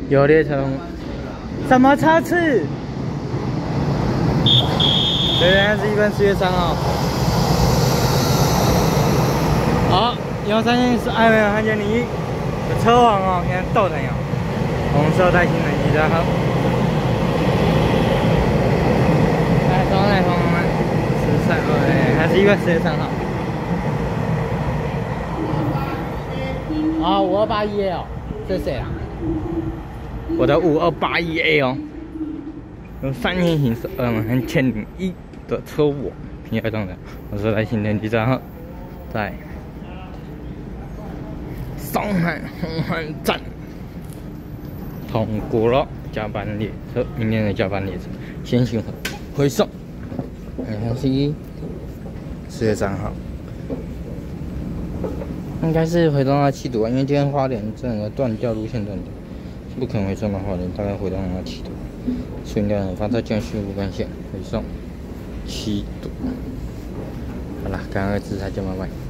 有列车通，什么车次？对，现在是4月3号。好，130是没有看见你的车王哦，现在倒腾呀，红色带新能机的好。来，同学们，13，还是1月3号。啊，5281哦，这是谁啊？我的5281A 哦，有3年型是2001的车我，平价装的，我是来新天地站号，在上海红磡站通过了加班列车，明天的加班列车先行回送。4月3号。应该是回到那7堵啊，因为今天花莲整个断掉，路线断掉，不可能回送到花莲，大概回到那7堵。所以应该发到建续路干线回送7堵。好了，感恩制裁，就拜拜。